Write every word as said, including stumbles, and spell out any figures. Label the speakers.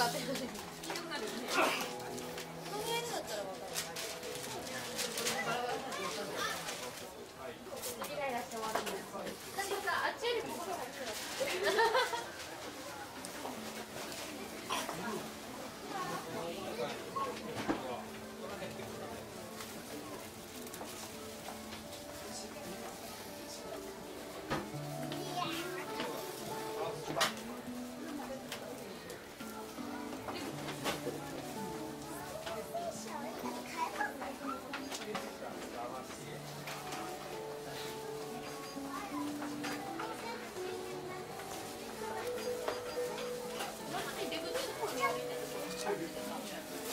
Speaker 1: かってる。聞きたくなるよね。とりあえずだったらわかる。イライラして終わるんだよ。なんかさ、あっちよりもここが入ってる。出口の方に歩いてる。